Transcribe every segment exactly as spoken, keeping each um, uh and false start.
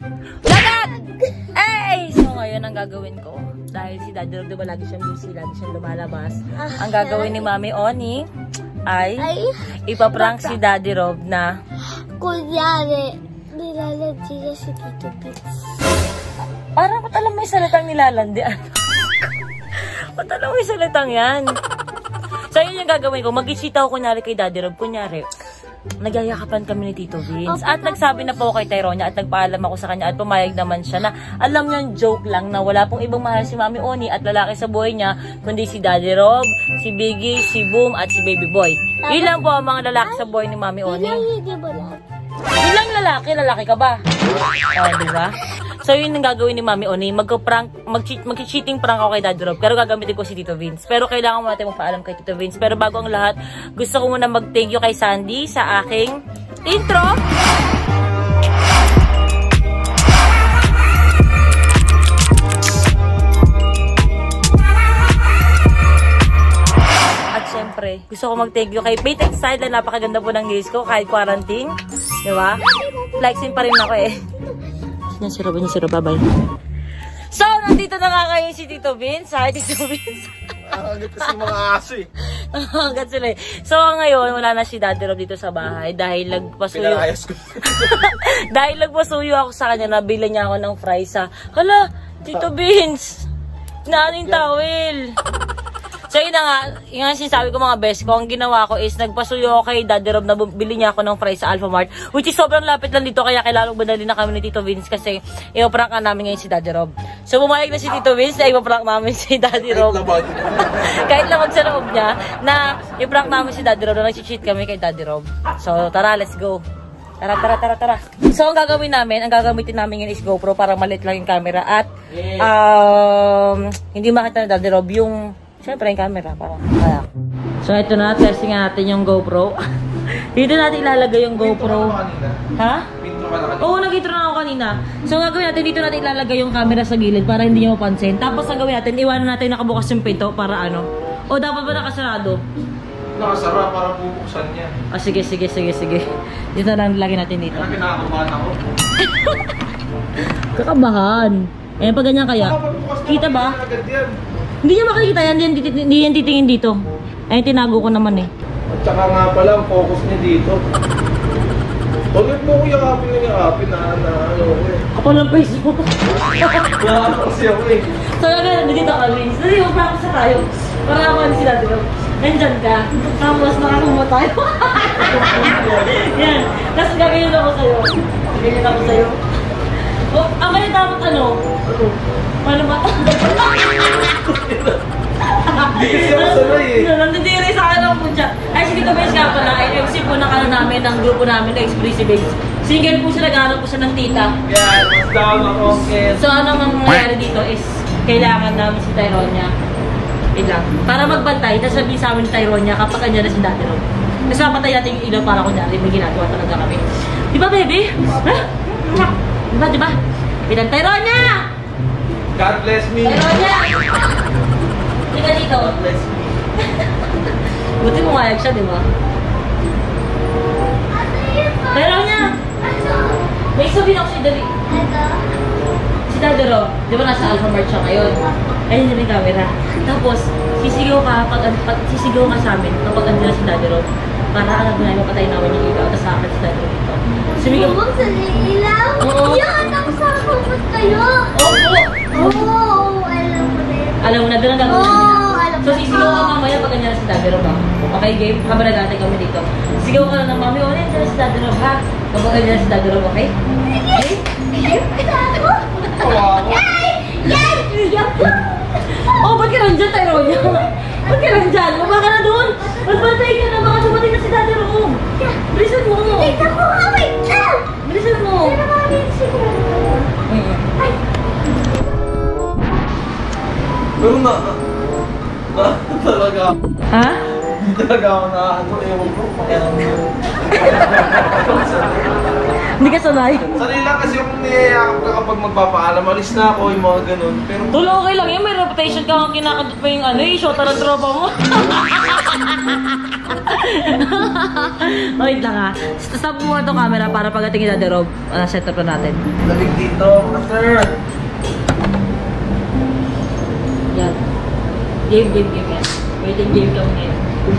Lagat! Ay! So ngayon ang gagawin ko, dahil si Daddy Rob diba lagi siyang busy, lagi siyang lumalabas. Ang gagawin ni Mami Oni ay, ay ipaprank si Daddy Rob na kunyari, nilalandi na si Tito Vince. Parang ba't alam may salitang nilalandi? Ba't alam may salitang yan? So yun yung gagawin ko, mag-isita ko kunyari kay Daddy Rob, kunyari nagyayakapan kami ni Tito Vince. Okay. At nagsabi na po kay Tyronia at nagpaalam ako sa kanya at pumayag naman siya na alam niyang joke lang na wala pong ibang mahal si Mami Oni at lalaki sa buhay niya kundi si Daddy Rob, si Biggie, si Boom at si Baby Boy. Yun lang po ang mga lalaki sa buhay ni Mami Oni. Yun lang lalaki, lalaki ka ba? O, oh, diba? So yun ang gagawin ni Mami Oni, mag-prank, mag-cheating prank ako kay Daddy Rob, pero gagamitin ko si Tito Vince. Pero kailangan mo natin magpaalam kay Tito Vince. Pero bago ang lahat, gusto ko muna mag-thank you kay Sandy sa aking intro. At syempre, gusto ko mag-thank you kay Paytech Style na napakaganda po ng nails ko kahit quarantine. Diba? Flexing pa rin ako eh. Yan si Rob, yan si Rob, bye-bye. So, nandito na nga ngayon si Tito Vince. Hi, Tito Vince. Nakakagat kasi mga aso eh. Nakakagat sila eh. So, ngayon, wala na si Daddy Rob dito sa bahay dahil nagpasuyo. Pinakayas ko. Dahil nagpasuyo ako sa kanya, nabila niya ako ng fries sa, hala, Tito Vince, naaning towel. So yun na nga, yung nga sinasabi ko mga best ko, ang ginawa ko is nagpasuyo ako kay Daddy Rob na bili niya ako ng fries sa Alphamart, which is sobrang lapit lang dito kaya kailangan madali na kami ni Tito Vince kasi ipaprank na namin ngayon si Daddy Rob. So bumayag na si Tito Vince na ipaprank namin si Daddy Rob. Kahit lamang sa loob niya na ipaprank namin si Daddy Rob na nag-cheat kami kay Daddy Rob. So tara, let's go. Tara, tara, tara, tara. So ang gagawin namin, ang gagamitin namin yun is GoPro para maliit lang yung camera at um, hindi makita na Daddy Rob yung siyempre yung camera, parang kaya. So ito na, testing natin yung GoPro. Dito natin ilalagay yung GoPro. Ha? Oo, nag-intro na ako kanina. So gagawin natin, dito natin ilalagay yung camera sa gilid para hindi niyo mapansin. Tapos ang gawin natin, iwanan natin nakabukas yung pinto para ano. O dapat ba nakasarado? Nakasara para bubuksan niya. Ah, sige, sige, sige, sige. Dito lang lagay natin dito. Kaya kinakabahan ako. Kakabahan. Eh, pag ganyan kaya. Kita ba? Hindi niya makikita yan, hindi, hindi, hindi yan titingin dito. Ay, tinago ko naman eh. At saka nga pala, ang focus niya dito. Huwag mo ko yakapin na yakapin na ano ko eh. Kapal ng Facebook. Wala kasi ako eh. So, nagano dito ka, Vince. Dali, mag-practice na tayo. Para ako ano sila dito. Nandyan ka. Tapos, nakakumot tayo. Yan. Tapos, gagawin ako sa'yo. Ganyan ako sa'yo. Oh, ang kaya dapat ano? Ano? Paano ba? Hindi kasi ako sanay eh. Nandidiri sa akin ang puncha. Ay, si Tito Vince nga pala. Ay, M C po na kano namin, ng grupo namin na Exclusive Base. Single po siya, nag-aaral po siya ng tita. Yan, mas down ako. Okay. So, ano ang nangyayari dito is, kailangan namin si Tyronia. Ilang. Para magbantay, nasabi sa amin ni Tyronia kapag andyan na si Daddy Rob. Kasi mapatay natin yung ilaw para kunyari may ginagawa talaga kami. Di ba, baby? Ha? Di ba, di ba? Bilang Tyronia! God bless me. Tyronia! Hindi ka dito. God bless me. Buti pumayag siya, di ba? Tyronia! May sabihin ako si Daddy. Si Daddy Rob, di ba nasa Alphamart siya ngayon? Ayun na yung camera. Tapos, sisigaw ka, pag, pag sisigaw ka sa amin kapag andun na si Daddy Rob. Para alam mo na yung mapatay namin yung ilaw, tapos sa akin si Daddy Rob dito. Sumigaw. Bumag sa ilaw? Oo. Yan, ang sakapot kayo. Oo! Oo, alam mo na yun. Alam mo na, doon ang gagawin Oo, namin. alam mo. So, sisigaw ka mamaya pag andun na si Daddy Rob, ha? Okay, game? Habang nag-atay kami dito. Sigaw ka lang ng mami, oh, andun na si Daddy Rob, ha? Kapag andun na si Daddy Rob, okay? Okay? Yan! Yan! Oh, ba't ka nandyan, Tyronia? Ba't ka nandyan? Baba ka na doon! Magbantay ka na, baka dumating na si Daddy Rob! Bilisan mo! Tignan ko nga, wait lang! Bilisan mo! Pero kami siguro. Ay! Pero na, na, talaga. Ha? Hindi talaga ako na, ano, ewan ko. Hindi ka sanay? Sanay lang kasi yung niyayakap ka kapag pag magpapaalam, alis na ako, yung mga ganun. Pero Tulo, okay lang yun. May reputation ka kung kinakadot pa yung ano, yung shota ng tropa mo. Wait lang ha. Stop mo muna itong camera para pagdating yung Daddy Rob, uh, set up na natin. lamig dito, sir. Yan. Game, game, game yan. Waiting game kami ngayon.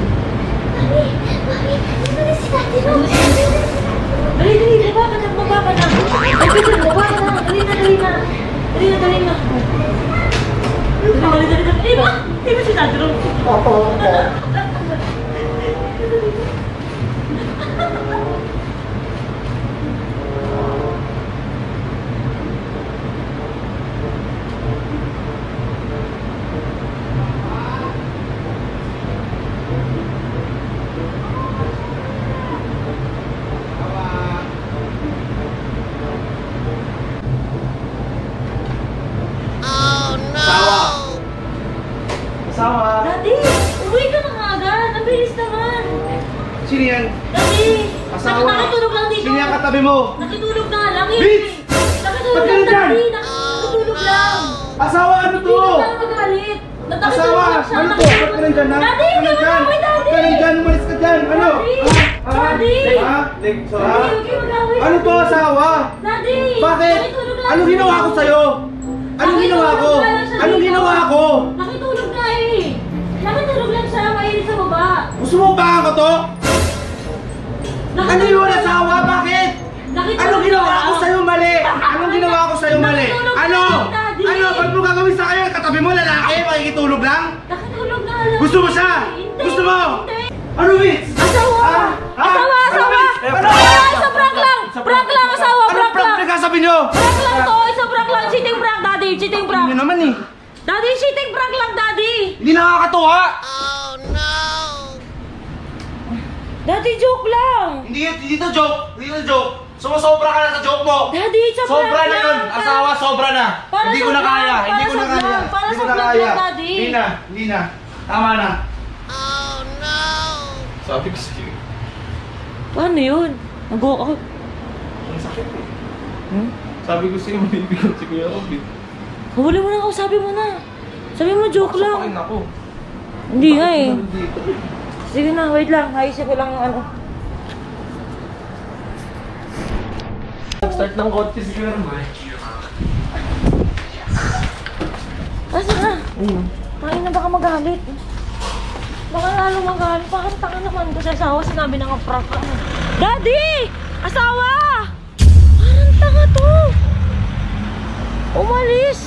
Dali, dali, baba ka na, baba ka na. Ay, pwede, baba ka na. Dali na, dali na. Dali na, dali na. Dali, dali, dali, dali. Di ba? Di ba si Daddy Rob? Opo, opo. Asawa! Daddy, uwi ka na nga agad. Ang bilis naman. Sino yan? Daddy, Asawa! nakitulog lang dito. Sino yan katabi mo? Nakitulog na lang eh. Bitch! Nakitulog Ba't lang, ka nandyan? Daddy. Nakitulog lang. Asawa, ano Hindi to? na tayo magalit. Nakitulog Asawa! lang siya. Ano to? Ba't ka nandyan na? Daddy, hindi mo Ba't mag-away, Ba't Daddy. ka nandyan? Umalis ka dyan! Ano? Daddy! Ha? Ha? Daddy! Ha? Dik, so, ha? Daddy, huwag kayo mag-away. Ano to, asawa? Daddy! Bakit? Nakitulog lang Anong siya. ginawa ko sa'yo? Anong ginawa ko? Nakitulog lang siya Anong dito. ginawa ko? Nakitulog na eh. Nakitulog lang siya. Mainit sa baba. Gusto mo ba ako to? Ano Nakitulog yun, lang. asawa? Bakit? Nakitulog Anong ginawa lang. ko sa'yo mali? Anong ginawa ko sa'yo mali? Nakitulog Ano? lang, Daddy. Ano? Ba't mo gagawin sa kayo? Katabi mo lalaki? Makikitulog lang? Nakitulog na lang. Gusto mo siya? Hindi, Gusto mo? hindi. Ano, Vince? Asawa! Ha? Ha? Asawa! Ano, Asawa! Vince? Ano? Ano? Isa prank lang! Prank lang, asawa! Anong Prank prank lang! pinagkasabi nyo? Prank lang to! Isa prank lang! Cheating prank, daddy! Cheating prank! Hindi naman eh. Daddy, cheating prank lang, daddy! Hindi nakakatuwa. Daddy, joke lang! Hindi, hindi to joke. Hindi to joke. Sumusobra ka na sa joke mo. Daddy, it's a prank Sobra na lang! yun. Asawa, sobra na. Para Hindi ko na sa kaya. vlog, Hindi para ko na sa kaya. vlog, para Hindi sa ko na vlog kaya. lang, Daddy. Hindi na. Hindi na. Tama na. Sabi ko sa'yo. Paano yun? Nag-walk out. Ang sakit eh. Hmm? Sabi ko sa'yo, manibigan si Kuya Robin. Huli mo na ako, sabi mo na. Sabi mo, joke Pasapakin lang. ako. Hindi nga eh. Bakit dito? Sige na, wait lang. Ayusin ko lang yung ano. Start ng kotse si Kuya Robin. Asa na? Kain na baka magalit. Baka lalo magalit. Bakit taka naman ko sa asawa? Sinabi na nga prank ka. Daddy! Asawa! Parang tanga to. Umalis.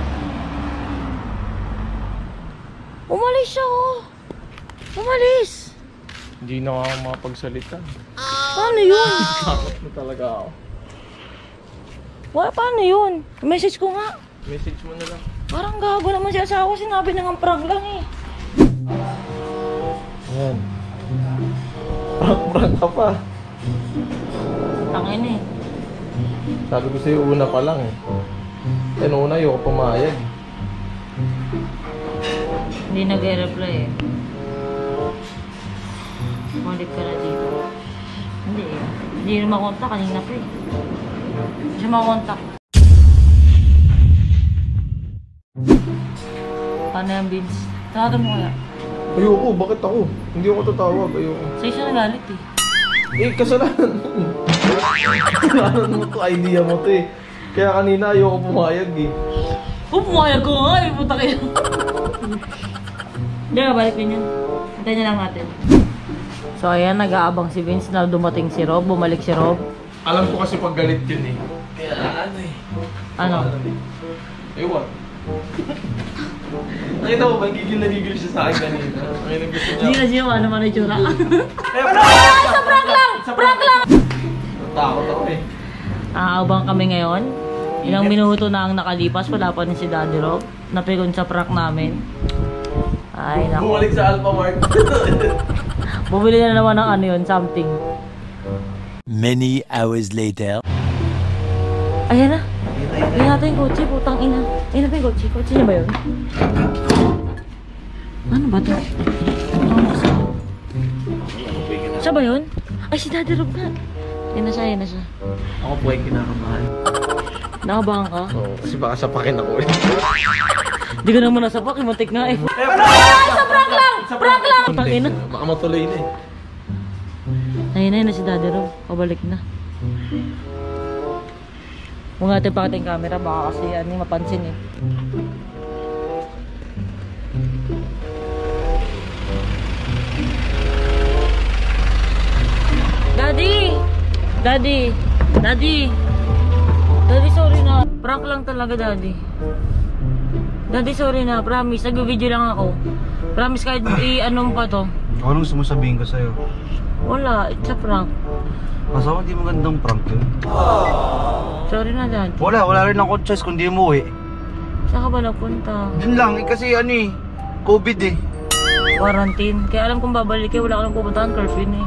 Umalis siya oh. Umalis. Hindi na ako makapagsalita. Paano yun? Takot na talaga ako. Wala, paano yun? Message ko nga. Message mo na lang. Parang gago naman si asawa. Sinabi na nga prank lang eh. Ayan. Prank-prank ka pa. Tangin eh. Sabi ko sa'yo, una pa lang eh. Yan una, ayoko pumayag. Hindi nag-reply eh. Balik ka na dito. Hindi eh. Hindi rin makontak. Kanina pa eh. Hindi siya makontak. Paano yan, Vince? Tawagin mo kaya. Ayoko, bakit ako? Hindi ako tatawag, ayoko. Sa'yo siya nagalit eh. Eh, kasalanan mo. Kasalanan mo to, idea mo to eh. Kaya kanina ayoko pumayag eh. Oh, pumayag ko nga eh. Puta kayo. Hindi ka, balik din yan. Antayin niya lang natin. So ayan, nag-aabang si Vince na dumating si Rob. Bumalik si Rob. Alam ko kasi pag galit yun eh. Kaya ano eh. Ano? Ewan. Nakita mo ba, gigil na gigil siya sa akin kanina. Ang ina gusto Hindi niya. na siya ano man yung tsura. Eh, Ano? Sa prank lang! Prank lang! Natakot ako eh. Aabang kami ngayon. Ilang minuto na ang nakalipas. Wala pa rin si Daddy Rob. Napigon sa prank namin. Ay, naku. Bumalik sa Alpha Mart. Bumili na naman ng ano yun, something. Many hours later. Ayan na. Ayan natin yung kotse, putang ina. Ayan na ba yung kotse? Kotse niya ba yun? Ano ba ito? Siya ba yun? Ay, si Daddy Rob na. Ayan na siya, ayan na siya. Ako po ay kinakabahan. Nakabahan ka? Oo, kasi baka sapakin ako eh. Hindi ka naman nasapak, imuntik nga eh. Ay, sa prank lang! Prank lang! Tangina. Baka matuloy na eh. Ayun na yun na si Daddy Rob. Pabalik na. Huwag natin pakita yung camera, baka kasi ano yung mapansin eh. Daddy! Daddy! Daddy! Daddy, sorry na. Prank lang talaga, Daddy. Daddy, sorry na. Promise. Nag-video lang ako. Promise kahit i-ano pa to. Anong gusto mo sabihin ko sa'yo? Wala. It's a prank. Masawa hindi magandang prank yun. Sorry na, Daddy. Wala, wala rin akong choice kundi umuwi. Saan ka ba nagpunta? Diyan lang, eh, kasi ano eh, COVID eh. Quarantine. Kaya alam kong babalik eh. Wala ka nang pupuntahan. Curfew na eh.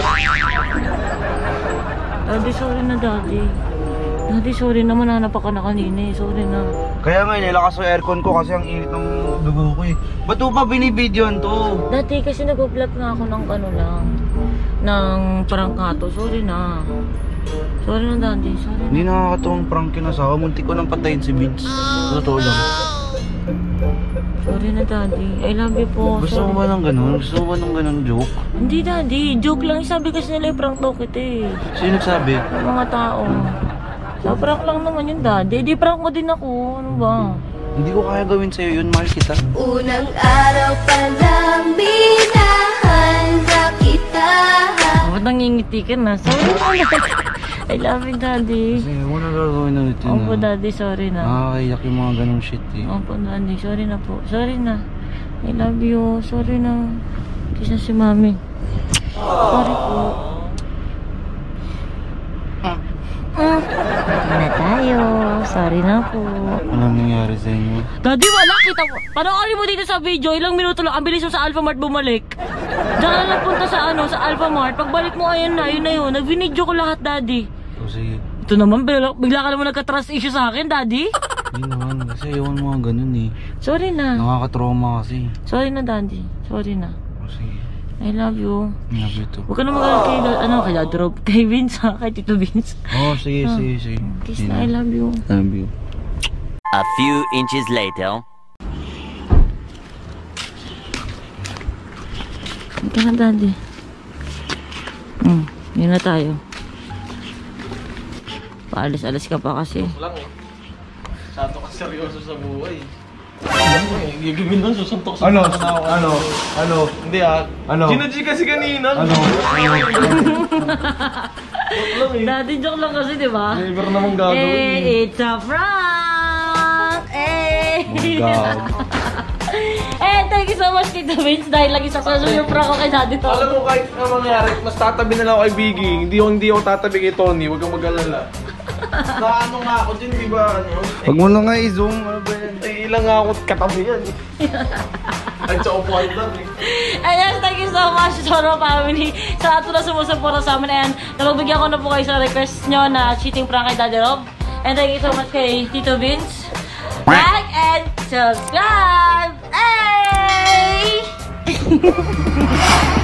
Daddy, sorry na, Daddy. Daddy, sorry naman. Hanap ka na kanina eh. Sorry na. Kaya nga, nilakas yung aircon ko kasi ang init ng dugo ko eh. Ba't mo pa binibidyoan to? Dati kasi nag-vlog nga ako ng ano lang. Ng prank nga to. Sorry na. Sorry na, Daddy. Sorry na. Hindi nakakatawang prank yun asawa. Muntik ko nang patayin si Vince. Totoo lang. Sorry na, Daddy. I love you po. Gusto mo ba ng ganun? Gusto mo ba ng ganun joke? Hindi, Daddy. Joke lang. Sabi kasi nila prank to kita eh. Sino nagsabi? Yung mga tao. So, prank lang naman yun, Daddy. Di prank ko din ako. Ano ba? Hindi ko kaya gawin sa'yo yun, mahal kita. Unang araw pa lang minahanda kita. Oh, ba't nangingiti ka na? Sorry na. I love you, Daddy. Kasi huwag na gagawin na ito na. Opo, Daddy. Sorry na. Nakakaiyak yung mga ganong shit eh. Opo, Daddy. Sorry na po. Sorry na. I love you. Sorry na. Kiss na si Mami. Sorry po. Ah, na tayo. Sorry na po. Anong nangyari sa inyo? Daddy, wala. Kita mo. Panoorin mo dito sa video. Ilang minuto lang. Ang bilis mo sa Alphamart bumalik. Diyan ka na nagpunta sa ano, sa Alphamart. Pagbalik mo, ayun na. Ayun na yun. Nag-video ko lahat, Daddy. O sige. Ito naman, bigla, bigla ka naman nagka-trust issue sa akin, Daddy. Hindi naman. Kasi ayaw mga ganun eh. Sorry na. Nakaka-trauma kasi. Sorry na, Daddy. Sorry na. O sige. I love you. Love you too. Huwag ka na mag- kay, ano, kay Dad Rob. Kay Vince, ha? Kay Tito Vince. Oh, sige, Ah. sige, sige. Kiss na, I love you. Love you. A few inches later. Huwag ka na, Daddy. Hmm, yun na tayo. Paalis-alis ka pa kasi. Lang eh. Sato ka seryoso sa buhay. Ano eh, gigawin nun, susuntok sa Ano? mga tao. Ano? Ano? Hindi ah. Ano? Ginaji kasi kanina. Ano? Joke lang eh. Daddy, joke lang kasi, di ba? Never namang gagawin eh. Eh, it's a prank! Eh! Oh, God. Eh, thank you so much, Tito Vince, dahil lagi successful yung prank ko kay Daddy to. Alam mo kahit ano mangyari, mas tatabi na lang ako kay Biggie. Hindi ako, hindi ako tatabi kay Tony. Huwag kang mag-alala. Naano nga ako din, di ba? Ano? Huwag mo na nga i-zoom. Ano ba yan? Ay, ilang nga ako katabi yan. Ay, sa upuan lang eh. And yes, thank you so much, Soro family, sa ato na sumusuport sa amin. And napagbigyan ko na po kayo sa request nyo na cheating prank kay Daddy Rob. And thank you so much kay Tito Vince. Like and subscribe! Hey!